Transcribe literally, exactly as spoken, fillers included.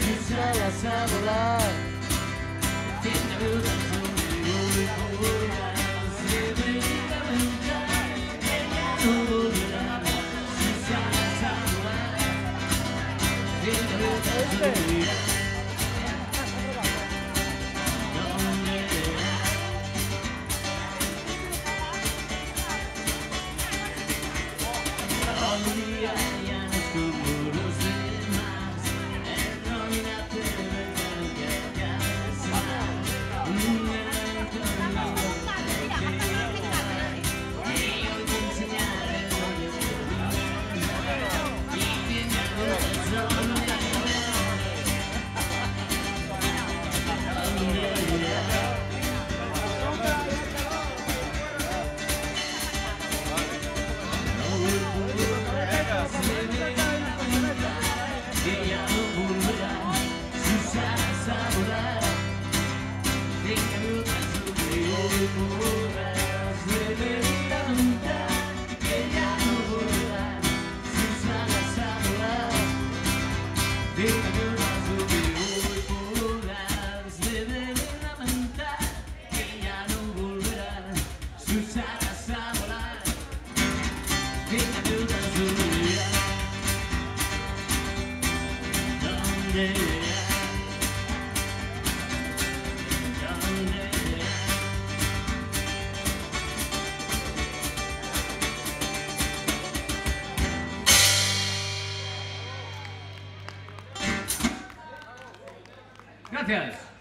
sus alas a volar. Tenga dudas sobre hoy volar, se debería aventar, ella no volverá, sus alas a volar. Tenga dudas sobre hoy. Gracias.